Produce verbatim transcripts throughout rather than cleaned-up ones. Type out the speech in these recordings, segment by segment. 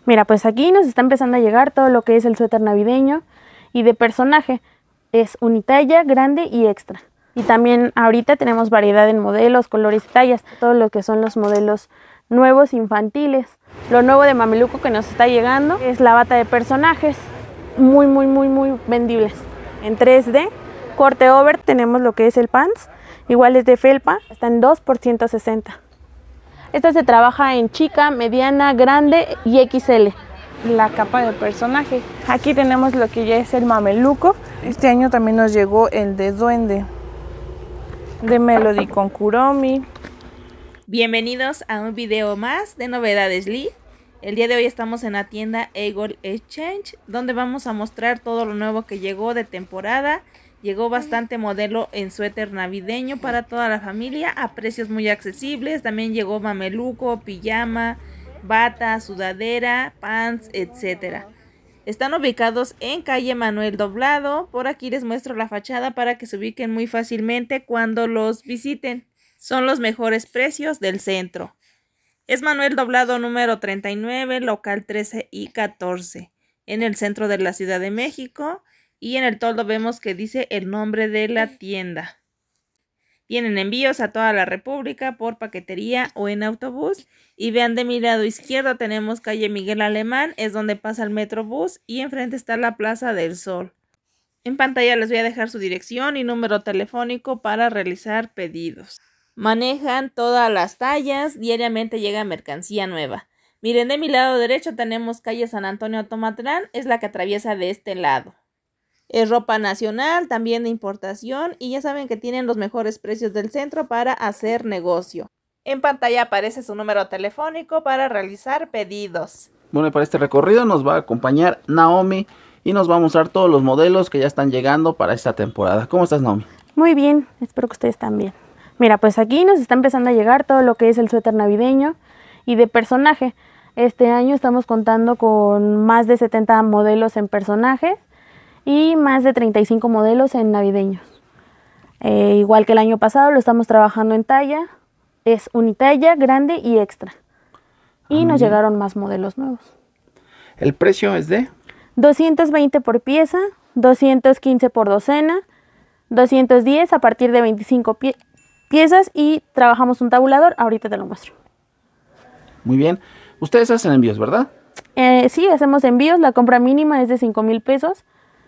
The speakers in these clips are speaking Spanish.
Mira, pues aquí nos está empezando a llegar todo lo que es el suéter navideño y de personaje. Es unitalla, grande y extra. Y también ahorita tenemos variedad en modelos, colores y tallas. Todo lo que son los modelos nuevos infantiles. Lo nuevo de Mameluco que nos está llegando es la bata de personajes. Muy, muy, muy, muy vendibles. En tres D, corte over, tenemos lo que es el pants. Igual es de felpa, está en dos por ciento sesenta. Esta se trabaja en chica, mediana, grande y equis ele. La capa de personaje. Aquí tenemos lo que ya es el Mameluco. Este año también nos llegó el de duende. De Melody con Kuromi. Bienvenidos a un video más de Novedades Lee. El día de hoy estamos en la tienda Eagle Exchange, donde vamos a mostrar todo lo nuevo que llegó de temporada. Llegó bastante modelo en suéter navideño para toda la familia a precios muy accesibles. También llegó mameluco, pijama, bata, sudadera, pants, etcétera. Están ubicados en calle Manuel Doblado. Por aquí les muestro la fachada para que se ubiquen muy fácilmente cuando los visiten. Son los mejores precios del centro. Es Manuel Doblado número treinta y nueve, local trece y catorce, en el centro de la Ciudad de México. Y en el toldo vemos que dice el nombre de la tienda. Tienen envíos a toda la República por paquetería o en autobús. Y vean, de mi lado izquierdo tenemos calle Miguel Alemán, es donde pasa el Metrobús, y enfrente está la Plaza del Sol. En pantalla les voy a dejar su dirección y número telefónico para realizar pedidos. Manejan todas las tallas, diariamente llega mercancía nueva. Miren, de mi lado derecho tenemos calle San Antonio Tomatlán, es la que atraviesa de este lado. Es ropa nacional, también de importación, y ya saben que tienen los mejores precios del centro para hacer negocio. En pantalla aparece su número telefónico para realizar pedidos. Bueno, y para este recorrido nos va a acompañar Naomi y nos va a mostrar todos los modelos que ya están llegando para esta temporada. ¿Cómo estás, Naomi? Muy bien, espero que ustedes también. Mira, pues aquí nos está empezando a llegar todo lo que es el suéter navideño y de personaje. Este año estamos contando con más de setenta modelos en personajes y más de treinta y cinco modelos en navideños. Eh, igual que el año pasado lo estamos trabajando en talla, es unitalla, grande y extra. Y nos llegaron más modelos nuevos. ¿El precio es de? doscientos veinte por pieza, doscientos quince por docena, doscientos diez a partir de veinticinco pie piezas y trabajamos un tabulador, ahorita te lo muestro. Muy bien. Ustedes hacen envíos, ¿verdad? Eh, sí, hacemos envíos, la compra mínima es de cinco mil pesos.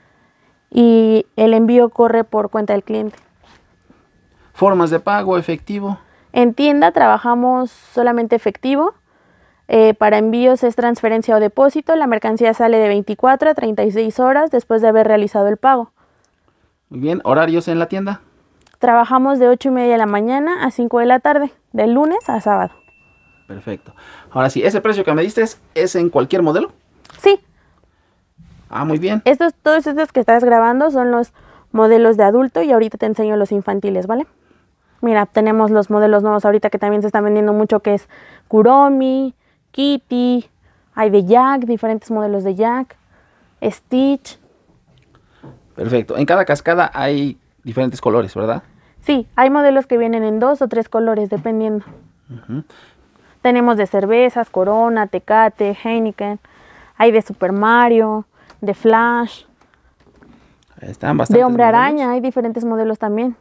Y el envío corre por cuenta del cliente. ¿Formas de pago, efectivo? En tienda trabajamos solamente efectivo. Eh, para envíos es transferencia o depósito. La mercancía sale de veinticuatro a treinta y seis horas después de haber realizado el pago. Muy bien. ¿Horarios en la tienda? Trabajamos de ocho y media de la mañana a cinco de la tarde, de lunes a sábado. Perfecto. Ahora sí, ¿ese precio que me diste es en cualquier modelo? Sí. Ah, muy bien. Estos, todos estos que estás grabando son los modelos de adulto y ahorita te enseño los infantiles, ¿vale? Mira, tenemos los modelos nuevos ahorita que también se están vendiendo mucho, que es Kuromi, Kitty, hay de Jack, diferentes modelos de Jack, Stitch. Perfecto. En cada cascada hay diferentes colores, ¿verdad? Sí, hay modelos que vienen en dos o tres colores, dependiendo. Uh-huh. Tenemos de cervezas, Corona, Tecate, Heineken, hay de Super Mario, de Flash, están bastante de Hombre modelos. Araña, hay diferentes modelos también.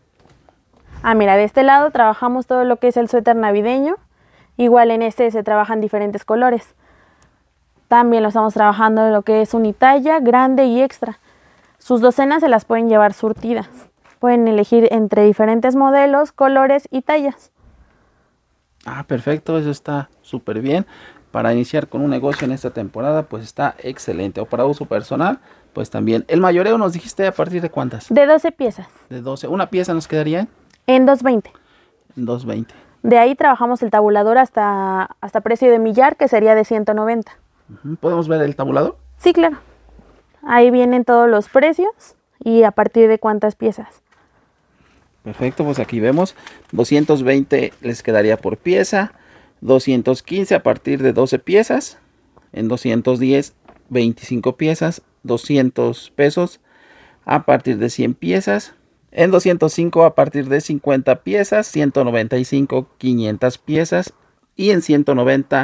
Ah, mira, de este lado trabajamos todo lo que es el suéter navideño. Igual en este se trabajan diferentes colores. También lo estamos trabajando en lo que es unitalla, grande y extra. Sus docenas se las pueden llevar surtidas. Pueden elegir entre diferentes modelos, colores y tallas. Ah, perfecto, eso está súper bien. Para iniciar con un negocio en esta temporada, pues está excelente. O para uso personal, pues también. El mayoreo nos dijiste a partir de ¿cuántas? De doce piezas. De doce. ¿Una pieza nos quedaría? En doscientos veinte. En doscientos veinte. De ahí trabajamos el tabulador hasta, hasta precio de millar, que sería de ciento noventa. Uh-huh. ¿Podemos ver el tabulador? Sí, claro. Ahí vienen todos los precios y a partir de cuántas piezas. Perfecto, pues aquí vemos doscientos veinte les quedaría por pieza, doscientos quince a partir de doce piezas, en doscientos diez veinticinco piezas, doscientos pesos a partir de cien piezas, en doscientos cinco a partir de cincuenta piezas, ciento noventa y cinco quinientas piezas y en ciento noventa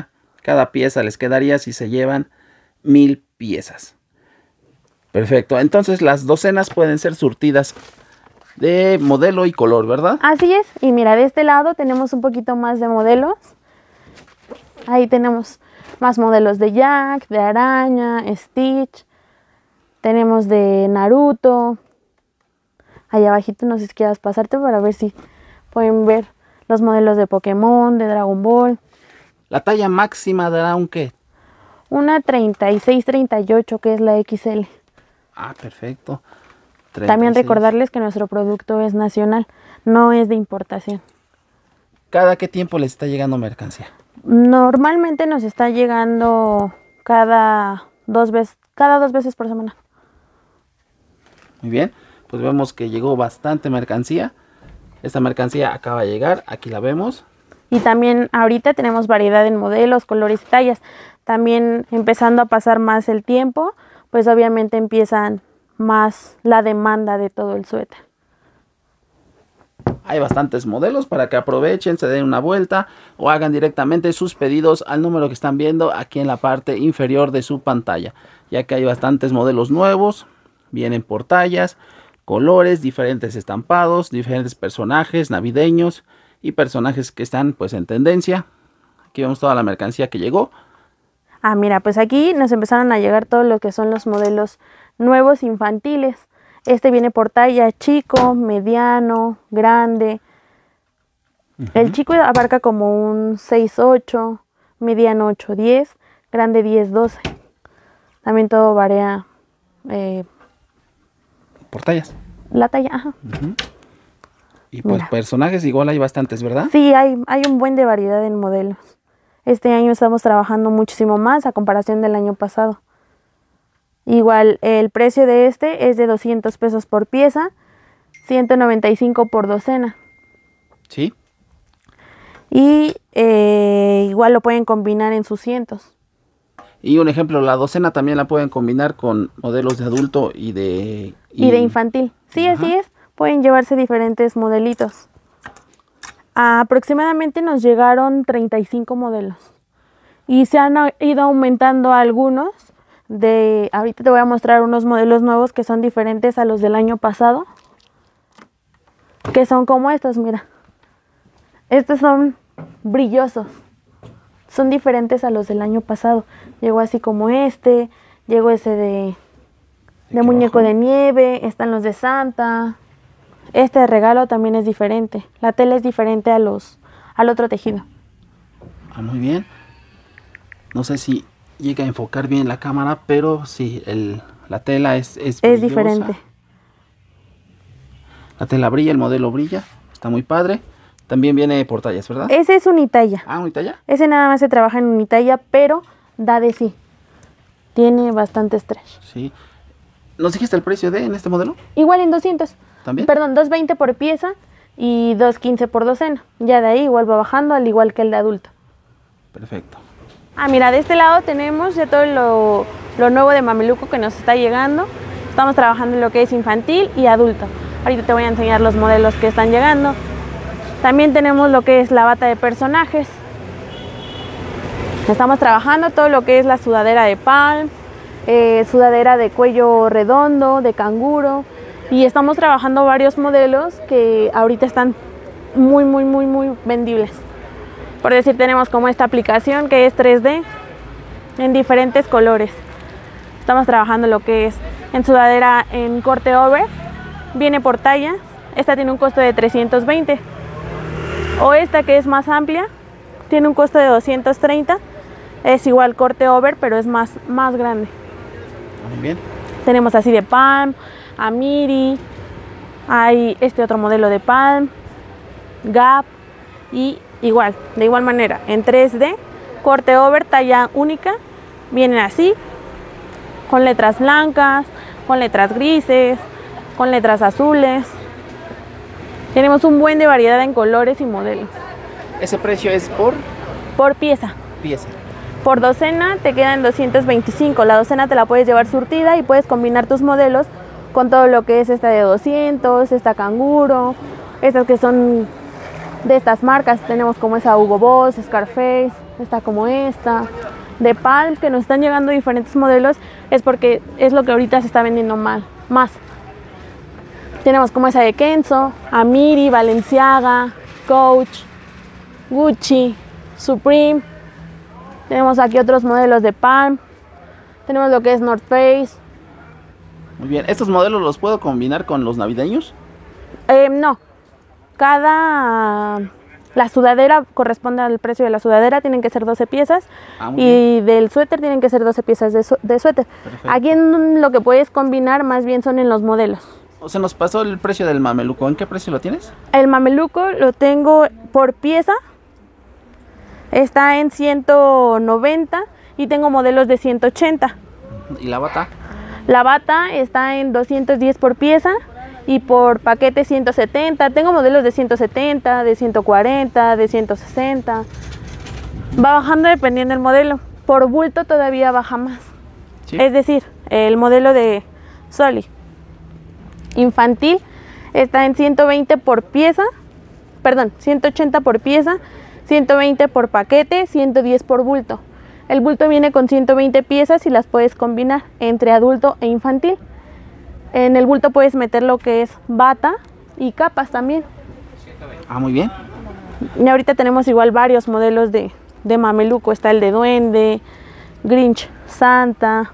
Cada pieza les quedaría si se llevan mil piezas. Perfecto. Entonces las docenas pueden ser surtidas de modelo y color, ¿verdad? Así es. Y mira, de este lado tenemos un poquito más de modelos. Ahí tenemos más modelos de Jack, de Araña, Stitch. Tenemos de Naruto. Ahí abajito no sé si quieras pasarte para ver si pueden ver los modelos de Pokémon, de Dragon Ball. La talla máxima dará un ¿qué? Una treinta y seis treinta y ocho, que es la equis ele. Ah, perfecto. También treinta y seis. recordarles que nuestro producto es nacional, no es de importación. ¿Cada qué tiempo les está llegando mercancía? Normalmente nos está llegando cada dos veces, cada dos veces por semana. Muy bien, pues vemos que llegó bastante mercancía. Esta mercancía acaba de llegar, aquí la vemos. Y también ahorita tenemos variedad en modelos, colores y tallas. También empezando a pasar más el tiempo, pues obviamente empiezan más la demanda de todo el suéter. Hay bastantes modelos para que aprovechen, se den una vuelta o hagan directamente sus pedidos al número que están viendo aquí en la parte inferior de su pantalla. Ya que hay bastantes modelos nuevos, vienen por tallas, colores, diferentes estampados, diferentes personajes navideños y personajes que están pues en tendencia. Aquí vemos toda la mercancía que llegó. Ah, mira, pues aquí nos empezaron a llegar todo lo que son los modelos nuevos infantiles. Este viene por talla chico, mediano, grande. Uh-huh. El chico abarca como un seis ocho, mediano ocho diez, grande diez doce. También todo varía eh, por tallas. La talla, ajá. Uh-huh. Y pues Mira. Personajes igual hay bastantes, ¿verdad? Sí, hay, hay un buen de variedad en modelos. Este año estamos trabajando muchísimo más a comparación del año pasado. Igual el precio de este es de doscientos pesos por pieza, ciento noventa y cinco por docena. Sí. Y eh, igual lo pueden combinar en sus cientos. Y un ejemplo, la docena también la pueden combinar con modelos de adulto y de... Y, y de infantil. Sí, Ajá. Así es. Pueden llevarse diferentes modelitos. Aproximadamente nos llegaron treinta y cinco modelos. Y se han ido aumentando algunos. De, ahorita te voy a mostrar unos modelos nuevos que son diferentes a los del año pasado. Que son como estos, mira. Estos son brillosos. Son diferentes a los del año pasado. Llegó así como este. Llegó ese de, de muñeco de nieve. Están los de Santa. Este de regalo también es diferente. La tela es diferente a los, al otro tejido. Ah, muy bien. No sé si llega a enfocar bien la cámara, pero sí, el, la tela es Es, es diferente. La tela brilla, el modelo brilla. Está muy padre. También viene por tallas, ¿verdad? Ese es unitalla. Ah, unitalla. Ese nada más se trabaja en unitalla, pero da de sí. Tiene bastante stretch. Sí. ¿Nos dijiste el precio de en este modelo? Igual en doscientos. ¿También? Perdón, dos veinte por pieza y dos quince por docena. Ya de ahí igual va bajando, al igual que el de adulto. Perfecto. Ah, mira, de este lado tenemos ya todo lo, lo nuevo de Mameluco que nos está llegando. Estamos trabajando en lo que es infantil y adulto. Ahorita te voy a enseñar los modelos que están llegando. También tenemos lo que es la bata de personajes. Estamos trabajando todo lo que es la sudadera de Palm, eh, sudadera de cuello redondo, de canguro. Y estamos trabajando varios modelos que ahorita están muy, muy, muy, muy vendibles. Por decir, tenemos como esta aplicación que es tres D en diferentes colores. Estamos trabajando lo que es en sudadera en corte over. Viene por talla. Esta tiene un costo de trescientos veinte. O esta que es más amplia, tiene un costo de doscientos treinta. Es igual corte over, pero es más, más grande. Muy bien. Tenemos así de Palm, Amiri, hay este otro modelo de Palm, Gap y igual, de igual manera, en tres D, corte over, talla única, vienen así, con letras blancas, con letras grises, con letras azules. Tenemos un buen de variedad en colores y modelos. ¿Ese precio es por? Por pieza. Pieza. Por docena te quedan doscientos veinticinco. La docena te la puedes llevar surtida y puedes combinar tus modelos con todo lo que es esta de doscientos, esta canguro, estas que son de estas marcas. Tenemos como esa Hugo Boss, Scarface. está como esta. De Palm, que nos están llegando diferentes modelos, es porque es lo que ahorita se está vendiendo mal, más. Tenemos como esa de Kenzo, Amiri, Balenciaga, Coach, Gucci, Supreme. Tenemos aquí otros modelos de Palm. Tenemos lo que es North Face. Muy bien, ¿estos modelos los puedo combinar con los navideños? Eh, no, cada... La sudadera corresponde al precio de la sudadera, tienen que ser doce piezas. Ah, muy y bien. del suéter tienen que ser doce piezas de, su de suéter. Perfecto. Aquí en lo que puedes combinar más bien son en los modelos. O sea, nos pasó el precio del mameluco. ¿En qué precio lo tienes? El mameluco lo tengo por pieza, está en ciento noventa y tengo modelos de ciento ochenta. ¿Y la bata? La bata está en doscientos diez por pieza y por paquete ciento setenta. Tengo modelos de ciento setenta, de ciento cuarenta, de ciento sesenta. Va bajando dependiendo del modelo. Por bulto todavía baja más. ¿Sí? Es decir, el modelo de Soli infantil está en ciento veinte por pieza, perdón, ciento ochenta por pieza, ciento veinte por paquete, ciento diez por bulto. El bulto viene con ciento veinte piezas y las puedes combinar entre adulto e infantil. En el bulto puedes meter lo que es bata y capas también. Ah, muy bien. Y ahorita tenemos igual varios modelos de, de mameluco. Está el de duende, Grinch, Santa.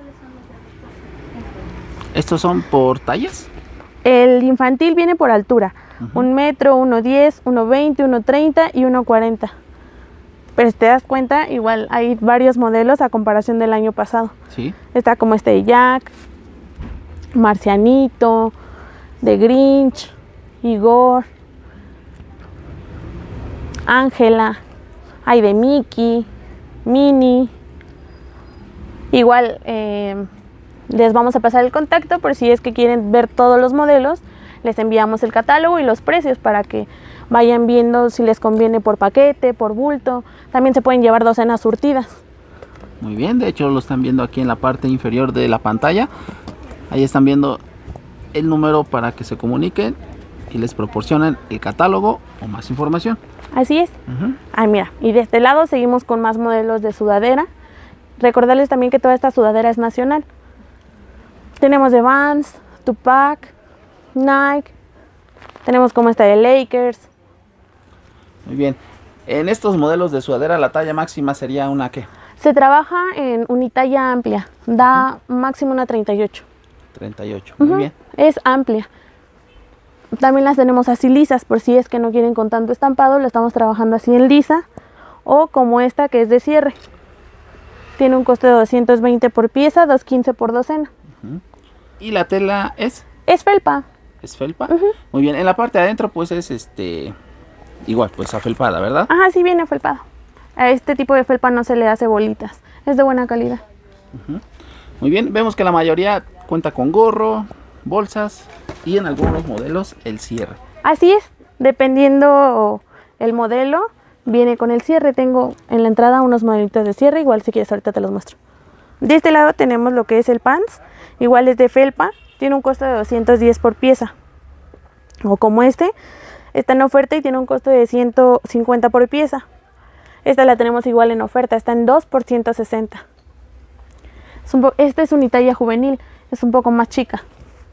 ¿Estos son por tallas? El infantil viene por altura. Uh-huh. Un metro, uno diez, uno veinte, uno treinta y uno cuarenta. Pero si te das cuenta, igual hay varios modelos a comparación del año pasado. Sí. Está como este de Jack, Marcianito, de Grinch, Igor, Ángela, hay de Mickey, Minnie. Igual eh, les vamos a pasar el contacto por si es que quieren ver todos los modelos. Les enviamos el catálogo y los precios para que vayan viendo si les conviene por paquete, por bulto. También se pueden llevar docenas surtidas. Muy bien, de hecho lo están viendo aquí en la parte inferior de la pantalla. Ahí están viendo el número para que se comuniquen y les proporcionen el catálogo o más información. Así es. Uh-huh. Ah, mira, y de este lado seguimos con más modelos de sudadera. Recordarles también que toda esta sudadera es nacional. Tenemos de Vans, Tupac, Nike. Tenemos como esta de Lakers. Muy bien. En estos modelos de sudadera la talla máxima sería una ¿qué? Se trabaja en unitalla amplia. Da uh-huh. máximo una treinta y ocho. treinta y ocho, muy uh-huh. bien. Es amplia. También las tenemos así lisas, por si es que no quieren con tanto estampado, la estamos trabajando así en lisa. O como esta que es de cierre. Tiene un costo de doscientos veinte por pieza, doscientos quince por docena. Uh-huh. ¿Y la tela es? Es felpa. ¿Es felpa? Uh-huh. Muy bien, en la parte de adentro pues es este igual, pues afelpada, ¿verdad? Ajá, sí viene afelpada. A este tipo de felpa no se le hace bolitas, es de buena calidad. Uh-huh. Muy bien, vemos que la mayoría cuenta con gorro, bolsas y en algunos modelos el cierre. Así es, dependiendo el modelo, viene con el cierre. Tengo en la entrada unos modelitos de cierre, igual si quieres ahorita te los muestro. De este lado tenemos lo que es el pants, igual es de felpa, tiene un costo de doscientos diez por pieza. O como este, está en oferta y tiene un costo de ciento cincuenta por pieza. Esta la tenemos igual en oferta, está en dos por ciento sesenta. Es un esta es unitalla juvenil, es un poco más chica.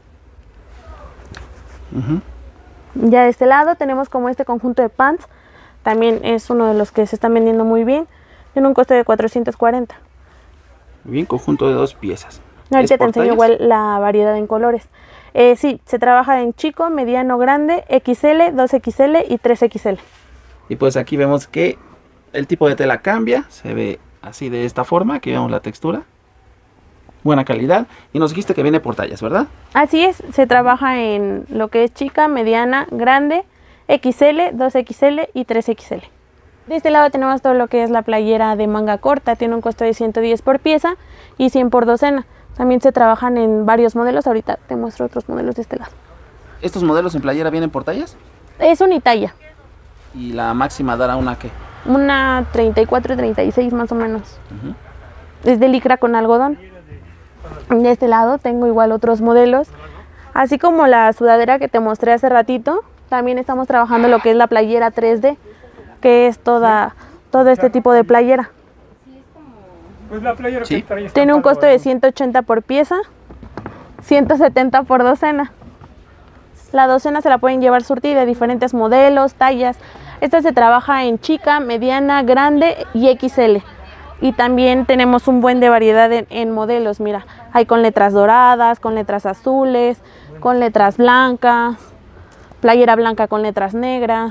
Uh-huh. Ya de este lado tenemos como este conjunto de pants, también es uno de los que se están vendiendo muy bien, tiene un costo de cuatrocientos cuarenta. Bien, conjunto de dos piezas. Ahorita te enseño igual la variedad en colores. Eh, sí, se trabaja en chico, mediano, grande, equis ele, dos equis ele y tres equis ele. Y pues aquí vemos que el tipo de tela cambia, se ve así de esta forma, aquí vemos la textura. Buena calidad. Y nos dijiste que viene por tallas, ¿verdad? Así es, se trabaja en lo que es chica, mediana, grande, equis ele, dos equis ele y tres equis ele. De este lado tenemos todo lo que es la playera de manga corta, tiene un costo de ciento diez por pieza y cien por docena. También se trabajan en varios modelos, ahorita te muestro otros modelos de este lado. ¿Estos modelos en playera vienen por tallas? Es unitalla. ¿Y la máxima dará una qué? Una treinta y cuatro, treinta y seis más o menos. Uh-huh. Es de licra con algodón. De este lado tengo igual otros modelos. Así como la sudadera que te mostré hace ratito, también estamos trabajando lo que es la playera tres D, que es toda todo este tipo de playera. Pues la playera Sí. que trae Tiene un estampado, costo de ¿no? ciento ochenta por pieza, ciento setenta por docena. La docena se la pueden llevar surtida de diferentes modelos, tallas. Esta se trabaja en chica, mediana, grande y equis ele. Y también tenemos un buen de variedad en, en modelos. Mira, hay con letras doradas, con letras azules, con letras blancas, playera blanca con letras negras.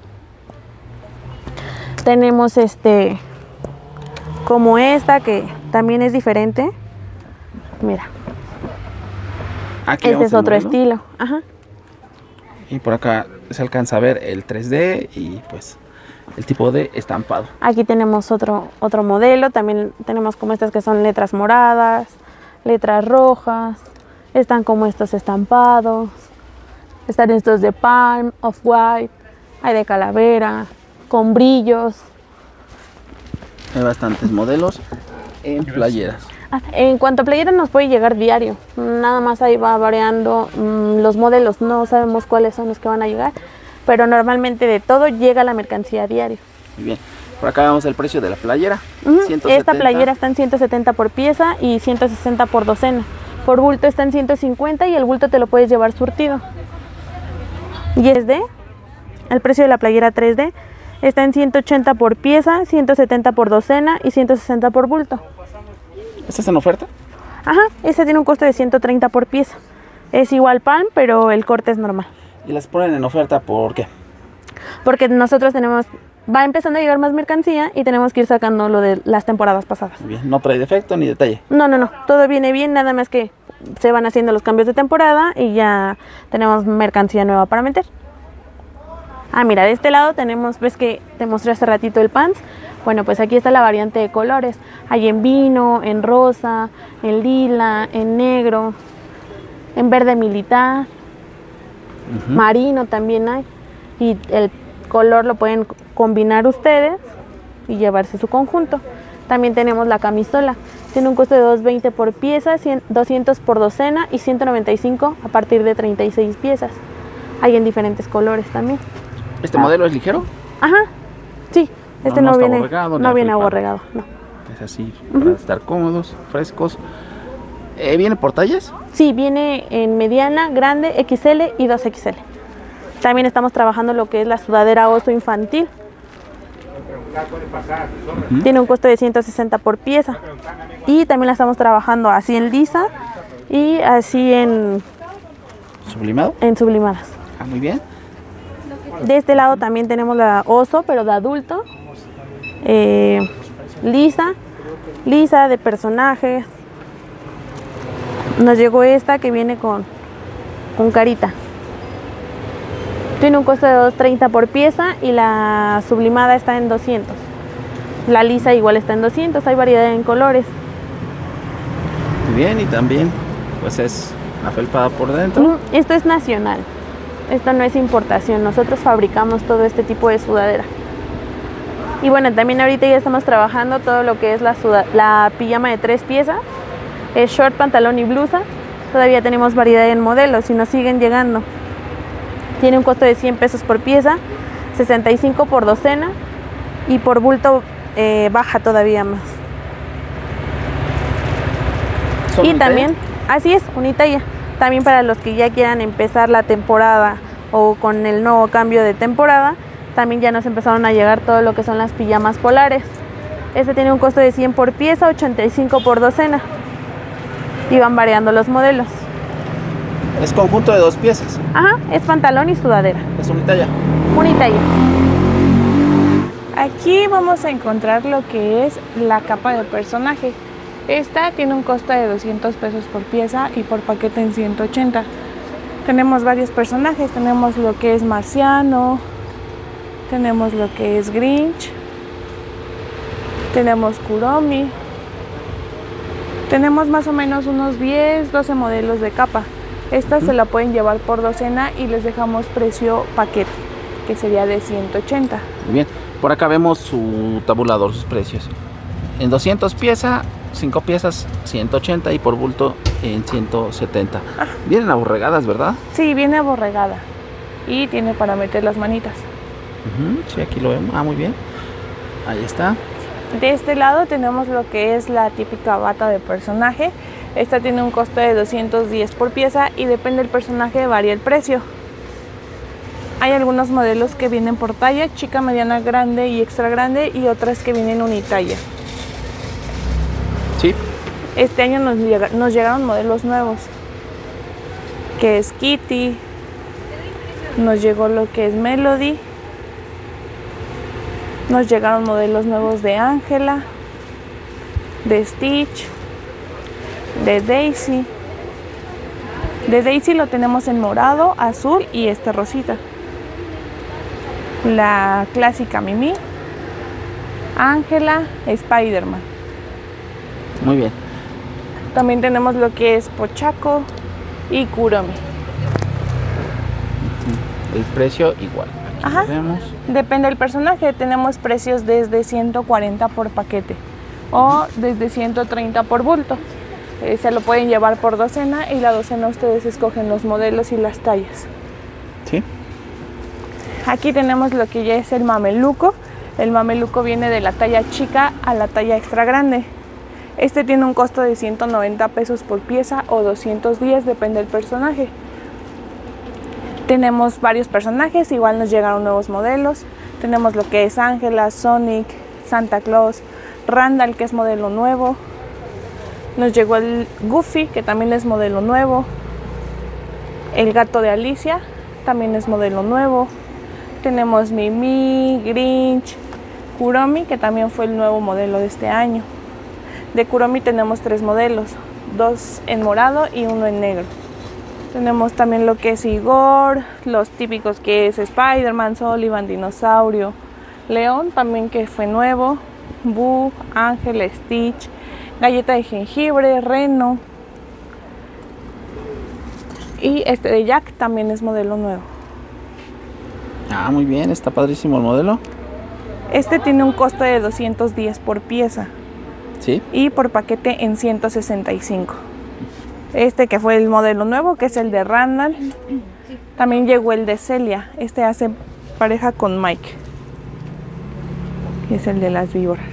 Tenemos este como esta que también es diferente. Mira, Aquí este vemos es el otro modelo. estilo. Ajá. Y por acá se alcanza a ver el tres D y pues el tipo de estampado. Aquí tenemos otro, otro modelo, también tenemos como estas que son letras moradas, letras rojas, están como estos estampados, están estos de palm, off-white, hay de calavera, con brillos. Hay bastantes modelos en playeras. Ah, En cuanto a playera nos puede llegar diario, nada más ahí va variando mm, los modelos, no sabemos cuáles son los que van a llegar, pero normalmente de todo llega la mercancía diario. Muy bien. Por acá vemos el precio de la playera. Ujú, ciento Esta setenta. playera está en ciento setenta por pieza y ciento sesenta por docena. Por bulto está en ciento cincuenta y el bulto te lo puedes llevar surtido. Y es de, el precio de la playera tres D está en ciento ochenta por pieza, ciento setenta por docena y ciento sesenta por bulto. ¿Esta está en oferta? Ajá, esta tiene un costo de ciento treinta por pieza. Es igual palm, pero el corte es normal. Y las ponen en oferta, ¿por qué? Porque nosotros tenemos, va empezando a llegar más mercancía y tenemos que ir sacando lo de las temporadas pasadas. Muy bien. No trae defecto ni detalle. No, no, no, todo viene bien, nada más que se van haciendo los cambios de temporada y ya tenemos mercancía nueva para meter. Ah, mira, de este lado tenemos, ves que te mostré hace ratito el pants. Bueno, pues aquí está la variante de colores. Hay en vino, en rosa, en lila, en negro, en verde militar, Ujú. marino también hay. Y el color lo pueden combinar ustedes y llevarse su conjunto. También tenemos la camisola. Tiene un costo de dos veinte por pieza, cien doscientos por docena y ciento noventa y cinco a partir de treinta y seis piezas. Hay en diferentes colores también. ¿Este modelo es ligero? Ajá, sí. No, Este no no, está viene, aborregado, ni no viene afilpado. aborregado, no. Es así, para estar cómodos, frescos. Eh, ¿Viene por tallas? Sí, viene en mediana, grande, equis ele y dos equis ele. También estamos trabajando lo que es la sudadera oso infantil. Ujú. Tiene un costo de ciento sesenta por pieza. Y también la estamos trabajando así en lisa y así en, ¿Sublimado? en sublimadas. Ah, muy bien. De este lado también tenemos la oso, pero de adulto. Eh, lisa, lisa de personajes. Nos llegó esta que viene con, con carita. Tiene un costo de dos treinta por pieza y la sublimada está en doscientos. La lisa igual está en doscientos, hay variedad en colores. Muy bien, y también pues es afelpada por dentro. Mm, Esto es nacional, esto no es importación, nosotros fabricamos todo este tipo de sudadera. Y bueno, también ahorita ya estamos trabajando todo lo que es la, suda- la pijama de tres piezas, es short, pantalón y blusa. Todavía tenemos variedad en modelos y nos siguen llegando. Tiene un costo de cien pesos por pieza, sesenta y cinco por docena y por bulto eh, baja todavía más. ¿Son Y unitalla? también, así es, unitalla. También para los que ya quieran empezar la temporada o con el nuevo cambio de temporada, también ya nos empezaron a llegar todo lo que son las pijamas polares. Este tiene un costo de cien por pieza, ochenta y cinco por docena. Y van variando los modelos. Es conjunto de dos piezas. Ajá, es pantalón y sudadera. Es unitalla. Unitalla. Aquí vamos a encontrar lo que es la capa de personaje. Esta tiene un costo de doscientos pesos por pieza y por paquete en ciento ochenta. Tenemos varios personajes, tenemos lo que es Marciano, tenemos lo que es Grinch, tenemos Kuromi, tenemos más o menos unos diez, doce modelos de capa. Esta se la pueden llevar por docena y les dejamos precio paquete, que sería de ciento ochenta. Muy bien. Por acá vemos su tabulador, sus precios. En doscientos piezas, cinco piezas, ciento ochenta y por bulto en ciento setenta. Vienen aborregadas, ¿verdad? Sí, viene aborregada y tiene para meter las manitas. Ujú, sí, aquí lo vemos. Ah, muy bien. Ahí está. De este lado tenemos lo que es la típica bata de personaje. Esta tiene un costo de doscientos diez por pieza y depende del personaje varía el precio. Hay algunos modelos que vienen por talla, chica, mediana, grande y extra grande, y otras que vienen unitalla. Sí. Este año nos, llega, nos llegaron modelos nuevos, que es Kitty, nos llegó lo que es Melody, nos llegaron modelos nuevos de Ángela, de Stitch, de Daisy. De Daisy lo tenemos en morado, azul y este rosita. La clásica Mimi, Ángela, Spider-Man. Muy bien. También tenemos lo que es Pochaco y Kuromi. El precio igual. Aquí Ajá. lo vemos. Depende del personaje. Tenemos precios desde ciento cuarenta por paquete o desde ciento treinta por bulto. Eh, se lo pueden llevar por docena y la docena ustedes escogen los modelos y las tallas. Sí. Aquí tenemos lo que ya es el mameluco. El mameluco viene de la talla chica a la talla extra grande. Este tiene un costo de ciento noventa pesos por pieza o doscientos diez, depende del personaje. Tenemos varios personajes, igual nos llegaron nuevos modelos. Tenemos lo que es Ángela, Sonic, Santa Claus, Randall, que es modelo nuevo. Nos llegó el Goofy, que también es modelo nuevo. El gato de Alicia, también es modelo nuevo. Tenemos Mimi, Grinch, Kuromi, que también fue el nuevo modelo de este año. De Kuromi tenemos tres modelos, dos en morado y uno en negro. Tenemos también lo que es Igor, los típicos que es Spider-Man, Sullivan, Dinosaurio, León también que fue nuevo, Boo, Ángel, Stitch, Galleta de Jengibre, Reno. Y este de Jack también es modelo nuevo. Ah, muy bien, está padrísimo el modelo. Este tiene un costo de doscientos diez por pieza. Sí. Y por paquete en ciento sesenta y cinco. Este que fue el modelo nuevo, que es el de Randall. También llegó el de Celia. Este hace pareja con Mike. Y es el de las víboras.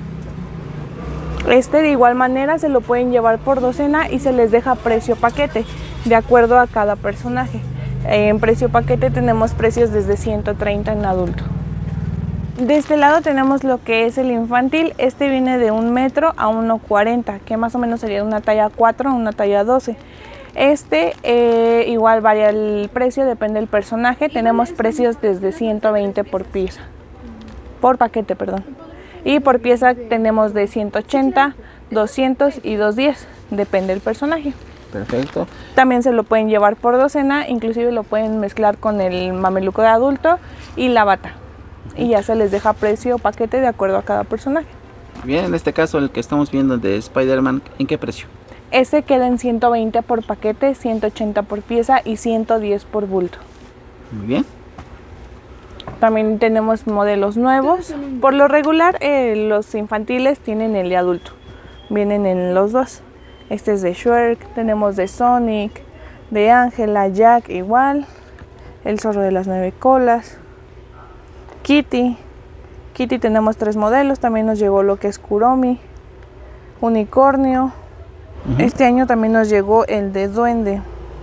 Este de igual manera se lo pueden llevar por docena y se les deja precio paquete, de acuerdo a cada personaje. En precio paquete tenemos precios desde ciento treinta en adulto. De este lado tenemos lo que es el infantil. Este viene de un metro a uno cuarenta, que más o menos sería una talla cuatro o una talla doce. Este eh, igual varía el precio, depende del personaje. Tenemos precios desde ciento veinte por pieza, por paquete, perdón. Y por pieza tenemos de ciento ochenta, doscientos y doscientos diez, depende del personaje. Perfecto. También se lo pueden llevar por docena, inclusive lo pueden mezclar con el mameluco de adulto y la bata. Y ya se les deja precio o paquete de acuerdo a cada personaje. Bien, en este caso el que estamos viendo de Spider-Man, ¿en qué precio? Este queda en ciento veinte por paquete, ciento ochenta por pieza y ciento diez por bulto. Muy bien. También tenemos modelos nuevos. Por lo regular eh, los infantiles tienen el de adulto. Vienen en los dos. Este es de Shrek, tenemos de Sonic, de Ángela, Jack igual. El zorro de las nueve colas. Kitty. Kitty tenemos tres modelos. También nos llegó lo que es Kuromi. Unicornio. Uh-huh. Este año también nos llegó el de Duende.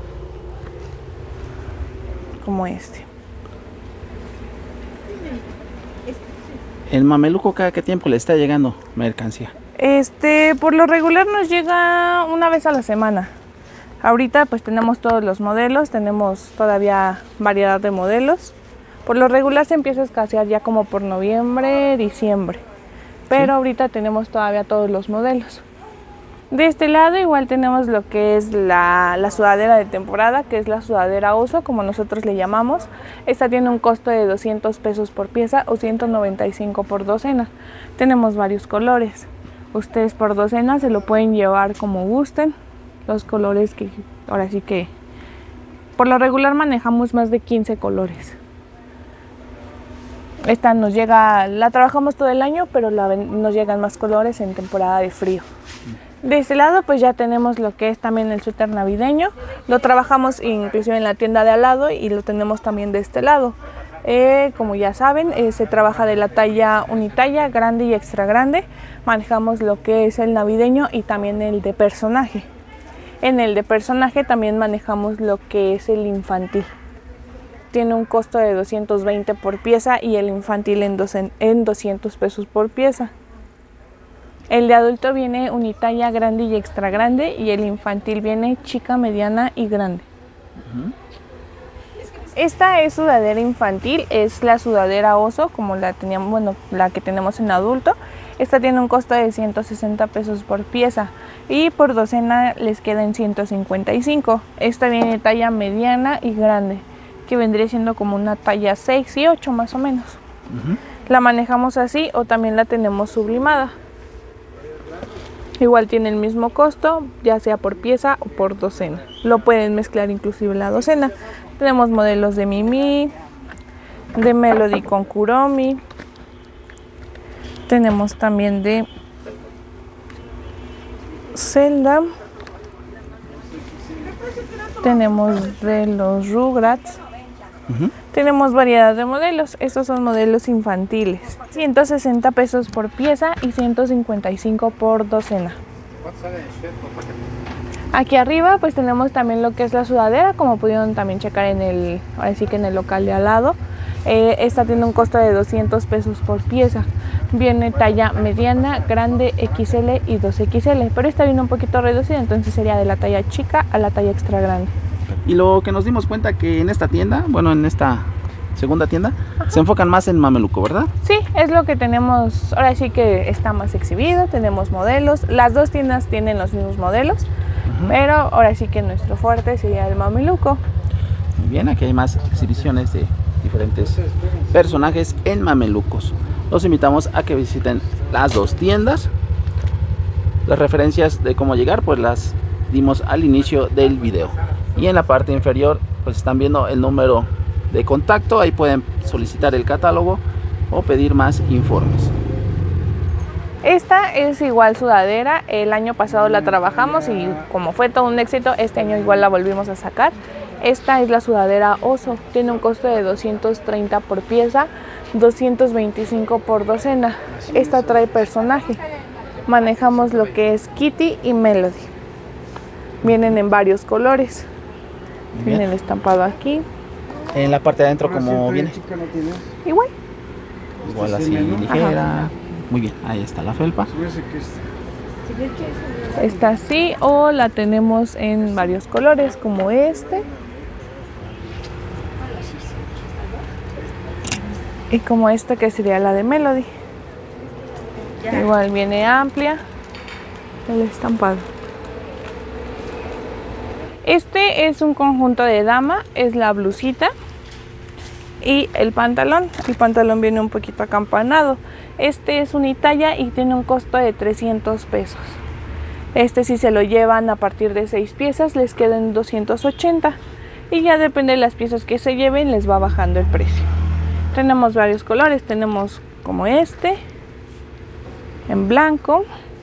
Como este. ¿El mameluco cada qué tiempo le está llegando mercancía? Este, por lo regular nos llega una vez a la semana. Ahorita pues tenemos todos los modelos, tenemos todavía variedad de modelos. Por lo regular se empieza a escasear ya como por noviembre, diciembre. Pero sí, ahorita tenemos todavía todos los modelos. De este lado igual tenemos lo que es la, la sudadera de temporada, que es la sudadera oso, como nosotros le llamamos. Esta tiene un costo de doscientos pesos por pieza o ciento noventa y cinco por docena. Tenemos varios colores. Ustedes por docena se lo pueden llevar como gusten. Los colores que ahora sí que por lo regular manejamos más de quince colores. Esta nos llega, la trabajamos todo el año, pero la, nos llegan más colores en temporada de frío. De este lado pues ya tenemos lo que es también el suéter navideño. Lo trabajamos inclusive en la tienda de al lado y lo tenemos también de este lado. Eh, como ya saben, eh, se trabaja de la talla unitalla, grande y extra grande. Manejamos lo que es el navideño y también el de personaje. En el de personaje también manejamos lo que es el infantil. Tiene un costo de doscientos veinte por pieza y el infantil en, dos, en doscientos pesos por pieza. El de adulto viene unitalla, grande y extra grande, y el infantil viene chica, mediana y grande. Uh-huh. Esta es sudadera infantil, es la sudadera oso, como la teníamos, bueno, la que tenemos en adulto. Esta tiene un costo de ciento sesenta pesos por pieza y por docena les quedan ciento cincuenta y cinco. Esta viene talla mediana y grande, que vendría siendo como una talla seis y ocho más o menos. Uh-huh. La manejamos así o también la tenemos sublimada. Igual tiene el mismo costo, ya sea por pieza o por docena. Lo pueden mezclar inclusive la docena. Tenemos modelos de Mimi, de Melody con Kuromi. Tenemos también de Zelda. Tenemos de los Rugrats. Uh-huh. Tenemos variedad de modelos. Estos son modelos infantiles. ciento sesenta pesos por pieza y ciento cincuenta y cinco por docena. Aquí arriba pues tenemos también lo que es la sudadera, como pudieron también checar en el, ahora sí que en el local de al lado. Eh, esta tiene un costo de doscientos pesos por pieza. Viene talla mediana, grande, equis ele y dos equis ele, pero esta viene un poquito reducida, entonces sería de la talla chica a la talla extra grande. Y lo que nos dimos cuenta que en esta tienda, bueno, en esta segunda tienda, ajá, se enfocan más en mameluco, ¿verdad? Sí, es lo que tenemos, ahora sí que está más exhibido, tenemos modelos, las dos tiendas tienen los mismos modelos, uh-huh, pero ahora sí que nuestro fuerte sería el mameluco. Muy bien, aquí hay más exhibiciones de diferentes personajes en mamelucos. Los invitamos a que visiten las dos tiendas. Las referencias de cómo llegar pues las dimos al inicio del video. Y en la parte inferior pues están viendo el número de contacto, ahí pueden solicitar el catálogo o pedir más informes. Esta es igual sudadera, el año pasado la trabajamos y como fue todo un éxito, este año igual la volvimos a sacar. Esta es la sudadera oso, tiene un costo de doscientos treinta por pieza, doscientos veinticinco por docena. Esta trae personaje, manejamos lo que es Kitty y Melody. Vienen en varios colores. Tiene el estampado aquí. En la parte de adentro, ¿cómo viene? Igual. Igual así ligera. Ajá. Muy bien, ahí está la felpa. Está así o la tenemos en varios colores como este. Y como esta que sería la de Melody. Igual viene amplia el estampado. Este es un conjunto de dama, es la blusita y el pantalón. El pantalón viene un poquito acampanado. Este es unitalla y tiene un costo de trescientos pesos. Este si se lo llevan a partir de seis piezas les quedan doscientos ochenta y ya depende de las piezas que se lleven les va bajando el precio. Tenemos varios colores, tenemos como este, en blanco,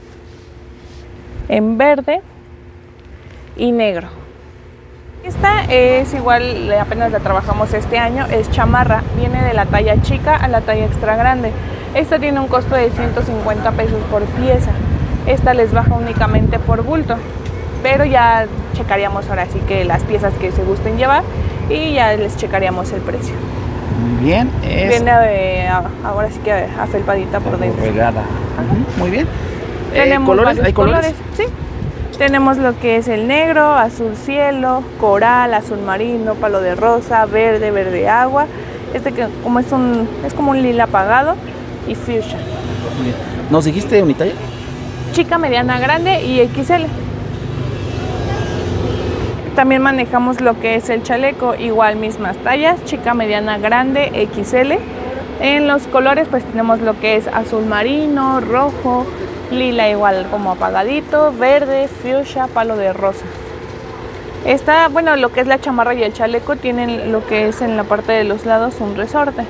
en verde y negro. Esta es igual, apenas la trabajamos este año, es chamarra, viene de la talla chica a la talla extra grande. Esta tiene un costo de ciento cincuenta pesos por pieza. Esta les baja únicamente por bulto, pero ya checaríamos ahora sí que las piezas que se gusten llevar y ya les checaríamos el precio. Muy bien. Es... Viene a, ahora sí que afelpadita por dentro. Regada. Uh-huh. Muy bien. Tenemos eh, ¿colores? ¿Hay colores? colores? Sí. Tenemos lo que es el negro, azul cielo, coral, azul marino, palo de rosa, verde, verde agua. Este que como es un es como un lila apagado y fuchsia. Muy bien. ¿Nos dijiste unitalla? Chica, mediana, grande y equis ele. También manejamos lo que es el chaleco, igual mismas tallas, chica, mediana, grande, equis ele. En los colores pues tenemos lo que es azul marino, rojo, lila igual como apagadito, verde, fuchsia, palo de rosa. Esta, bueno, lo que es la chamarra y el chaleco tienen lo que es en la parte de los lados un resorte.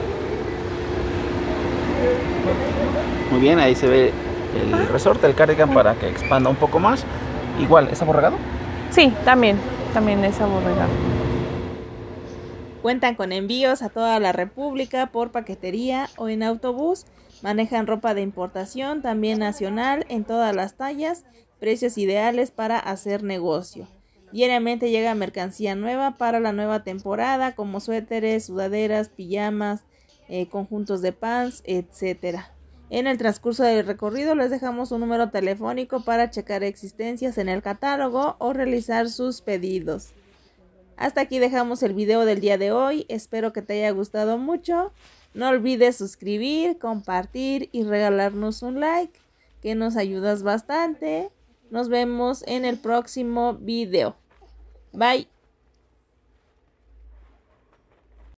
Muy bien, ahí se ve el resorte, el cardigan para que expanda un poco más. Igual, ¿está borregado? Sí, también, también es aborregado. Cuentan con envíos a toda la República por paquetería o en autobús. Manejan ropa de importación, también nacional, en todas las tallas. Precios ideales para hacer negocio. Diariamente llega mercancía nueva para la nueva temporada, como suéteres, sudaderas, pijamas, eh, conjuntos de pants, etcétera. En el transcurso del recorrido les dejamos un número telefónico para checar existencias en el catálogo o realizar sus pedidos. Hasta aquí dejamos el video del día de hoy. Espero que te haya gustado mucho. No olvides suscribir, compartir y regalarnos un like, que nos ayudas bastante. Nos vemos en el próximo video. Bye.